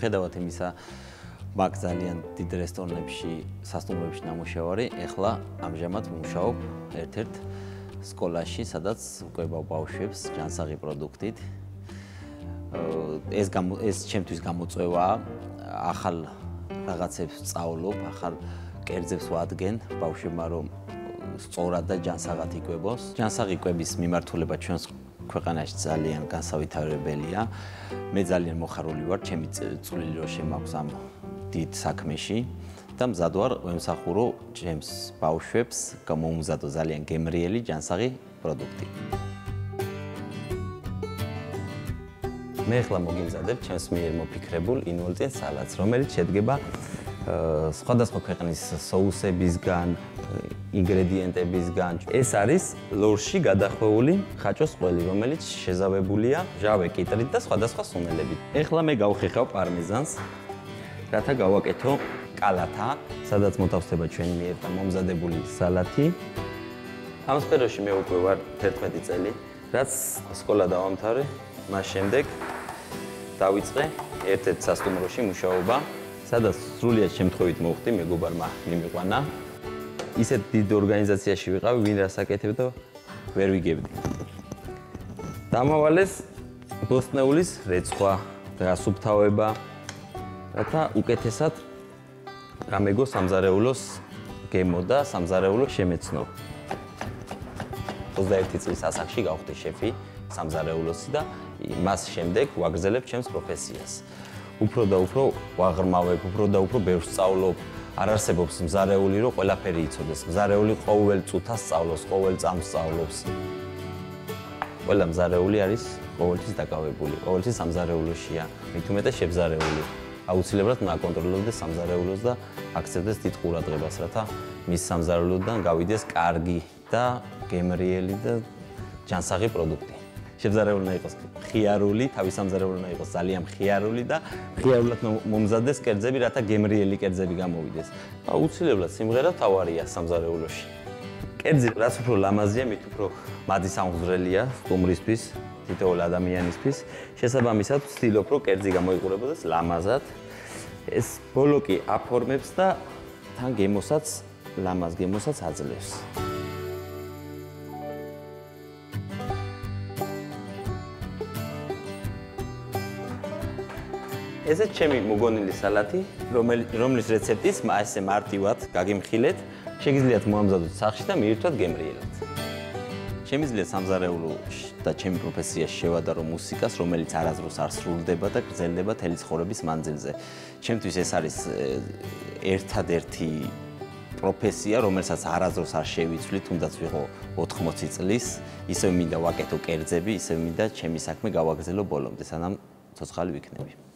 მიუხედავად იმისა, მაგ ძალიან დიდ რესტორნებში, სასტუმროებში ნამუშევარი, ეხლა ამჟამად ვმუშაობ ერთ-ერთ სკოლაში, სადაც ვკვებავ ბავშვებს ჯანსაღი პროდუქტით. ეს ჩემთვის გამოწვევაა, ახალ რაღაცებს ვსწავლობ, ახალ კერძებს ვადგენ ბავშვებმა, რომ სწორად და ჯანსაღად იკვებოს. ჯანსაღი კვების მიმართულება ჩვენს ქვეყანაში ძალიან განსავითარებელია. მე ძალიან მოხარული ვარ, ჩემი წვლილი რო შემაქვს ამ დიდ საქმეში და მზად ვარ ვემსახურო ჩემს ბავშვებს გამომზადო ძალიან გემრიელი ჯანსაღი პროდუქტი. მე ახლა მოგიმზადებ ჩემს მიერ მოფიქრებულ ინვალტიან სალატს, რომელიც შედგება სხვადასხვა ქვეყნის соусებისგან, ინგრედიენტებისგან. ეს არის ლორში გადახვეული ხაჭოს ყველი, რომელიც შეზავებულია ჟავე კიტრით და სხვადასხვა სუნელებით. ეხლა მე გავხეხავ პარმეზანს, რათა გავაკეთო კალათა, სადაც მოთავსდება ჩვენი მიერ მომზადებული სალათი. ამ სფეროში მე უკვე ვარ 11 წელი, რაც სკოლა დავამთავრე, მას შემდეგ დავიწყე ერთ-ერთ სასტუმროში მუშაობა, სადაც სრულიად შემთხვევით მოვხდი, მეგობარმა მიმიყვანა. ისეთ დიდ ორგანიზაციაში ვიყავი, ვინ რას აკეთებ და ვერ ვიგებდი. დამავალეს ბოსტნეულის რეცხვა, გასუფთავება, რათა უკეთესად გამეგო სამზარეულოს გემო და სამზარეულო შემეცნო. 21 წლის ასაკში გავხდი შეფი სამზარეულოსი და მას შემდეგ ვაგრძელებ ჩემს პროფესიას. უფრო და უფრო ვაღრმავებ, უფრო და უფრო ბევრს სწავლობ. არ არსებობს მზარეული, რომ ყველაფერი იცოდეს. მზარეული ყოველ წუთას სწავლობს, ყოველ წამს სწავლობს. ყველა მზარეული არის ყოველთვის დაკავებული, ყოველთვის სამზარეულოშია, მით უმეტეს შებზარეული. აუცილებლად უნდა აკონტროლებდეს სამზარეულოს და აქცევდეს დიდ ყურადღებას, რათა მის სამზარეულოდან გავიდეს კარგი და გემრიელი და ჯანსაღი პროდუქტი. შებზარეული უნდა იყოს მხიარული, თავის სამზარეულო უნდა იყოს ძალიან მხიარული და მხიარულად მომზადდეს კერძები, რათა გემრიელი კერძები გამოვიდეს. აუცილებლად სიმღერა თავარია სამზარეულოში. კერძი რაც უფრო ლამაზია, მით უფრო მადი სამღვრელია სტუმრისთვის, თითოეულ ადამიანისთვის. შესაბამისად ვცდილობ, რომ კერძი გამოიყურებოდეს ლამაზად. ეს ბოლოკი აფორმებს და თან გემოსაც, ლამაზ გემოსაც აძლევს. ესე ჩემი მოგონილი სალათი, რომლის რეცეპტის ესე მარტივად გაგიმხილეთ, შეგიძლიათ მოამზადოთ სახლში და მიირთვათ გემრიელად. შემიძლია სამზარეულო და ჩემი პროფესიაში შევადარო მუსიკას, რომელიც არასდროს არ სრულდება და გრძელდება მთელი ცხოვრების მანძილზე. ჩემთვის ეს არის ერთადერთი პროფესია, რომელსაც არასდროს არ შევიცვლი, თუნდაც ვიყო 80 წლის, ისევ მინდა ვაკეთო კერძები, ისევ მინდა ჩემი საქმე გავაგრძელო ბოლომდე, სანამ ცოცხალი ვიქნები.